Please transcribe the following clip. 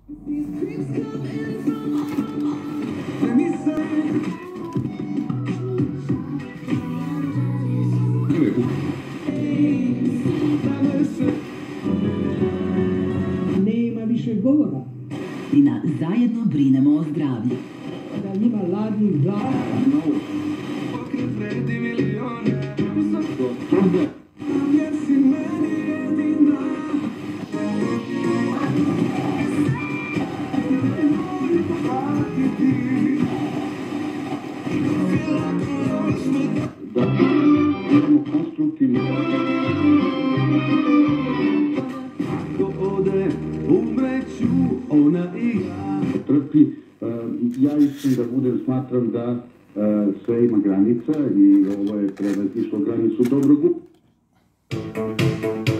Nema više govora. I na zajedno brinemo o zdravlju. Da ima ladnih glava. Pokret vredi milijone. Jer si meni jedina. Mogu pratiti. Da imamo konstruktivno. Ko ode, umreću, ona i ja. Trpi, ja iskren da budem, smatram da sve ima granica i ovo je prelazništvo granicu dobrog.